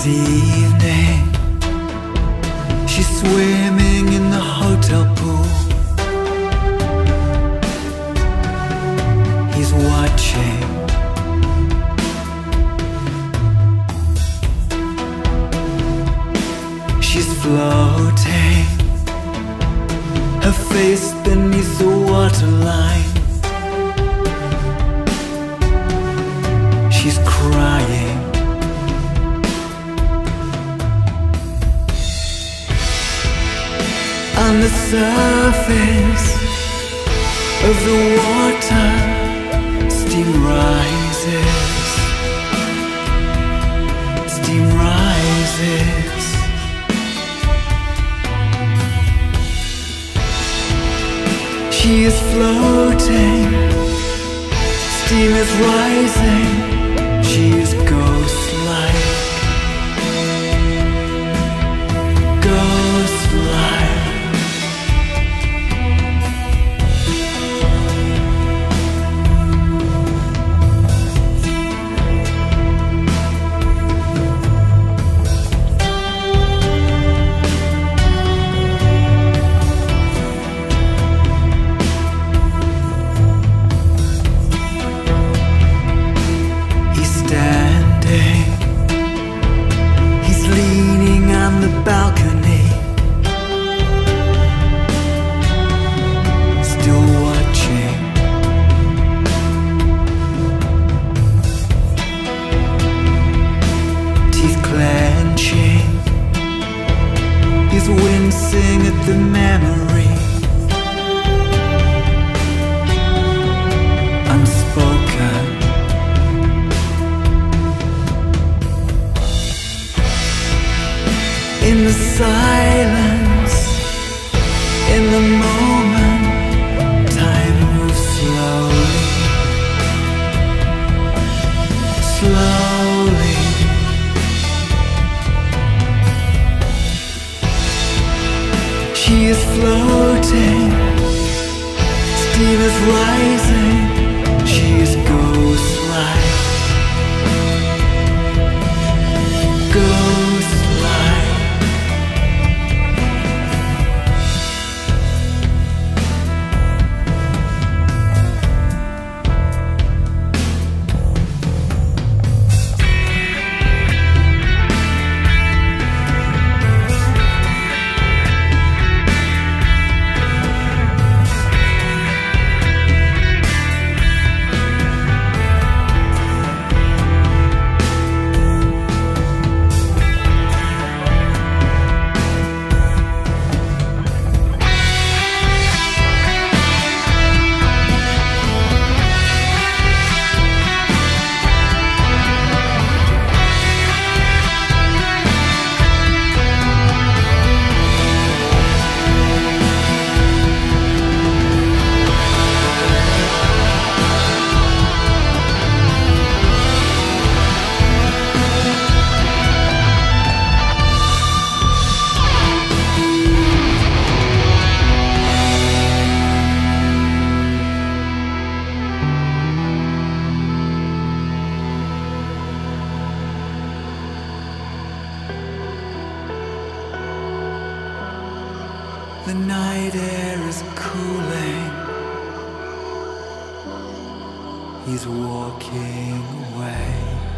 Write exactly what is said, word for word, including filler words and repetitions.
evening, she's swimming in the hotel pool. He's watching. She's floating, her face beneath the waterline. She's crying. On the surface of the water, steam rises. Steam rises. She is floating. Steam is rising. She is ghost-like. Ghost-like. Balcony, still watching. Teeth clenching, he's wincing at the memory. Unspoken. In the silence, in the moment, time moves slowly, slowly. She is floating, steam is rising, she is ghost-like, ghost-like. The night air is cooling. He's walking away.